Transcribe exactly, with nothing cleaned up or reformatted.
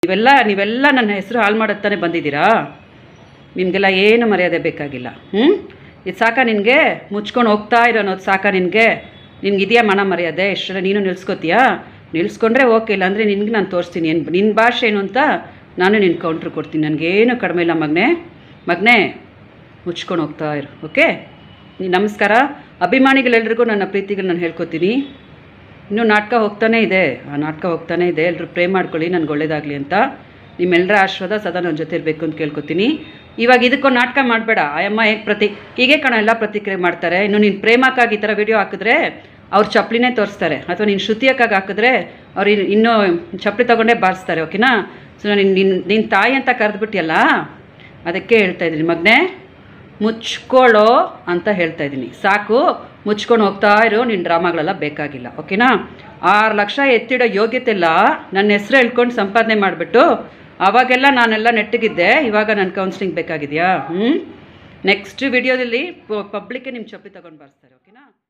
ನೀವೆಲ್ಲ ನೀವೆಲ್ಲ ನನ್ನ ಹೆಸರು ಹಾಳು ಮಾಡುತ್ತಾನೆ ಬಂದಿದ್ದೀರಾ. ನಿಮಗೆಲ್ಲ ಏನು ಮರ್ಯಾದೆ ಬೇಕಾಗಿಲ್ಲ. ಹ್ಞೂ ಇದು ಸಾಕ ನಿನಗೆ? ಮುಚ್ಕೊಂಡು ಹೋಗ್ತಾ ಇರೋ ಅನ್ನೋದು ಸಾಕ ನಿನಗೆ? ನಿನ್ಗಿದೆಯಾ ಮನ ಮರ್ಯಾದೆ? ಎಷ್ಟರ ನೀನು ನಿಲ್ಸ್ಕೊತೀಯಾ? ನಿಲ್ಸ್ಕೊಂಡ್ರೆ ಓಕೆ, ಇಲ್ಲ ಅಂದರೆ ನಿನ್ಗೆ ನಾನು ತೋರಿಸ್ತೀನಿ ಏನು ನಿನ್ನ ಭಾಷೆ ಏನು ಅಂತ ನಾನು ನಿನ್ನ ಕೌಂಟ್ರ್ ಕೊಡ್ತೀನಿ. ನನಗೇನು ಕಡಿಮೆ ಇಲ್ಲ ಮಗನೇ. ಮಗನೇ ಮುಚ್ಕೊಂಡು ಹೋಗ್ತಾ ಇರು. ಓಕೆ, ನಮಸ್ಕಾರ. ಅಭಿಮಾನಿಗಳೆಲ್ರಿಗೂ ನನ್ನ ಪ್ರೀತಿಗಳು ನಾನು ಹೇಳ್ಕೊತೀನಿ. ಇನ್ನೂ ನಾಟಕ ಹೋಗ್ತಾನೇ ಇದೆ, ಆ ನಾಟಕ ಹೋಗ್ತಾನೇ ಇದೆ. ಎಲ್ಲರೂ ಪ್ರೇ ಮಾಡ್ಕೊಳ್ಳಿ ನನಗೆ ಒಳ್ಳೇದಾಗಲಿ ಅಂತ. ನಿಮ್ಮೆಲ್ಲರ ಆಶೀರ್ವಾದ ಸದಾ ನನ್ನ ಜೊತೆ ಇರಬೇಕು ಅಂತ ಕೇಳ್ಕೊತೀನಿ. ಇವಾಗ ಇದಕ್ಕೊಂದು ನಾಟಕ ಮಾಡಬೇಡ. ಆಯಮ್ಮ ಹೇಗೆ ಪ್ರತಿ ಹೀಗೆ ಕಣ ಎಲ್ಲ ಪ್ರತಿಕ್ರಿಯೆ ಮಾಡ್ತಾರೆ. ಇನ್ನು ನೀನು ಪ್ರೇಮಕ್ಕಾಗಿ ಈ ಥರ ವಿಡಿಯೋ ಹಾಕಿದ್ರೆ ಅವ್ರು ಚಪ್ಪಲಿನೇ ತೋರಿಸ್ತಾರೆ, ಅಥವಾ ನೀನು ಶ್ರುತಿಯಕ್ಕಾಗಿ ಹಾಕಿದ್ರೆ ಅವ್ರು ಇನ್ನೂ ಚಪ್ಪಲಿ ತೊಗೊಂಡೇ ಬಾರಿಸ್ತಾರೆ. ಓಕೆನಾ? ಸೊ ನಿನ್ನ ನಿನ್ನ ನಿನ್ನ ತಾಯಿ ಅಂತ ಕರೆದ್ಬಿಟ್ಟಿಯಲ್ಲ, ಅದಕ್ಕೆ ಹೇಳ್ತಾ ಇದ್ದೀನಿ ಮಗನೇ, ಮುಚ್ಕೊಳ್ಳೋ ಅಂತ ಹೇಳ್ತಾ ಇದ್ದೀನಿ. ಸಾಕು, ಮುಚ್ಕೊಂಡು ಹೋಗ್ತಾ ಇರೋ. ನಿನ್ನ ಡ್ರಾಮಾಗಳೆಲ್ಲ ಬೇಕಾಗಿಲ್ಲ. ಓಕೆನಾ? ಆರು ಲಕ್ಷ ಎತ್ತಿಡೋ ಯೋಗ್ಯತೆ ಇಲ್ಲ. ನನ್ನ ಹೆಸರು ಹೇಳ್ಕೊಂಡು ಸಂಪಾದನೆ ಮಾಡಿಬಿಟ್ಟು ಅವಾಗೆಲ್ಲ ನಾನೆಲ್ಲ ನೆಟ್ಟಿಗಿದ್ದೆ, ಇವಾಗ ನನ್ನ ಕೌನ್ಸಿಲಿಂಗ್ ಬೇಕಾಗಿದೆಯಾ? ಹ್ಞೂ ನೆಕ್ಸ್ಟ್ ವಿಡಿಯೋದಲ್ಲಿ ಪಬ್ಲಿಕ್ಕೆ ನಿಮ್ಮ ಚಪ್ಪಲಿ ತೊಗೊಂಡು ಬಾರಿಸ್ತಾರೆ. ಓಕೆನಾ?